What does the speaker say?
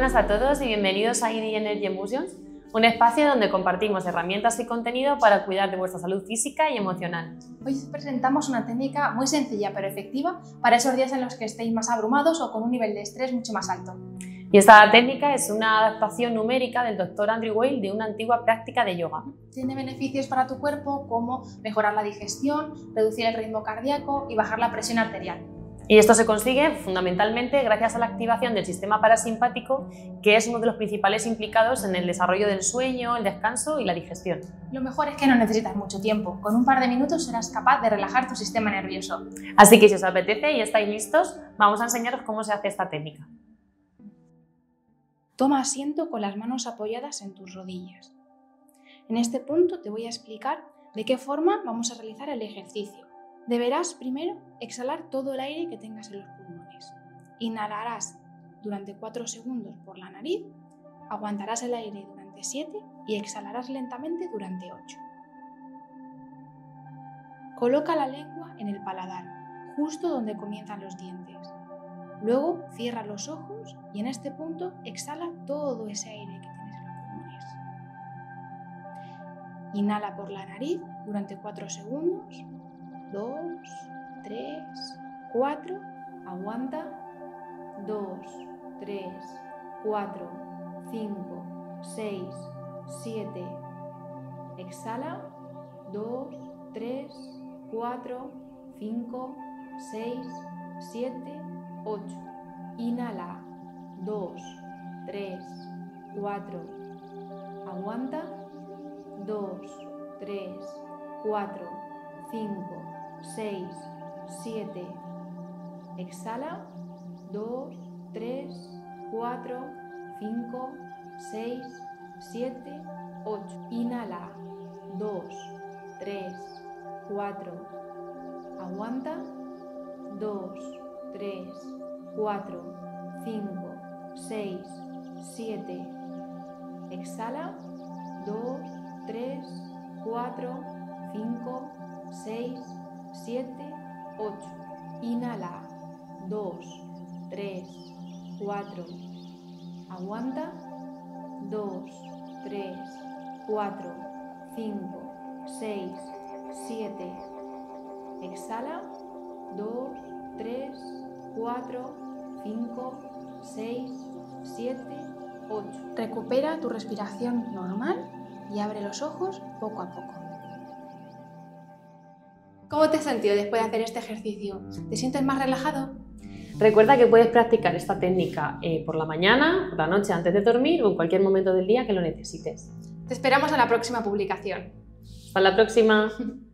buenas a todos y bienvenidos a ED Energy Emotions, un espacio donde compartimos herramientas y contenido para cuidar de vuestra salud física y emocional. Hoy os presentamos una técnica muy sencilla pero efectiva para esos días en los que estéis más abrumados o con un nivel de estrés mucho más alto. Y esta técnica es una adaptación numérica del Dr. Andrew Weil de una antigua práctica de yoga. Tiene beneficios para tu cuerpo como mejorar la digestión, reducir el ritmo cardíaco y bajar la presión arterial. Y esto se consigue fundamentalmente gracias a la activación del sistema parasimpático, que es uno de los principales implicados en el desarrollo del sueño, el descanso y la digestión. Lo mejor es que no necesitas mucho tiempo. Con un par de minutos serás capaz de relajar tu sistema nervioso. Así que si os apetece y estáis listos, vamos a enseñaros cómo se hace esta técnica. Toma asiento con las manos apoyadas en tus rodillas. En este punto te voy a explicar de qué forma vamos a realizar el ejercicio. Deberás primero exhalar todo el aire que tengas en los pulmones. Inhalarás durante 4 segundos por la nariz, aguantarás el aire durante 7 y exhalarás lentamente durante 8. Coloca la lengua en el paladar, justo donde comienzan los dientes. Luego cierra los ojos y en este punto exhala todo ese aire que tienes en los pulmones. Inhala por la nariz durante 4 segundos. 2, 3, 4, aguanta, 2, 3, 4, 5, 6, 7, exhala, 2, 3, 4, 5, 6, 7, 8, inhala, 2, 3, 4, aguanta, 2, 3, 4, 5, 6, 7, exhala, 2, 3, 4, 5, 6, 7, 8, inhala, 2, 3, 4, aguanta, 2, 3, 4, 5, 6, 7, exhala, 2, 3, 4, 5, 6, 7, 8, inhala, 2, 3, 4, aguanta, 2, 3, 4, 5, 6, 7, exhala, 2, 3, 4, 5, 6, 7, 8. Recupera tu respiración normal y abre los ojos poco a poco. ¿Cómo te has sentido después de hacer este ejercicio? ¿Te sientes más relajado? Recuerda que puedes practicar esta técnica por la mañana, por la noche antes de dormir o en cualquier momento del día que lo necesites. Te esperamos en la próxima publicación. Hasta la próxima.